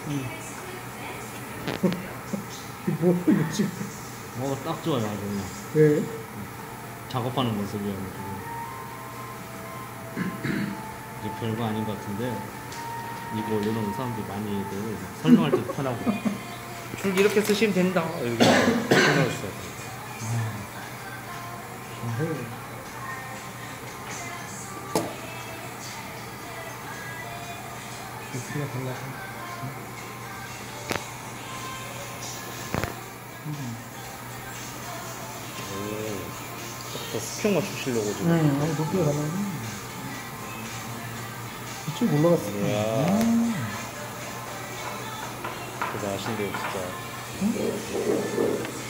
뭐 이거 지금? 딱 좋아요, 아주 그냥. 네. 작업하는 모습이어가지고. 이제 별거 아닌 것 같은데, 이거 올려놓은 사람들이 많이 애들 설명할 때 편하고. 줄 이렇게 쓰시면 된다. 이렇게 해놓으셨어요. 이렇게 달라. 더 스평 맞추시려고 지금. 아니 높이가 달라. 이쪽 올라갔어. 이야. 대단하신데요, 진짜.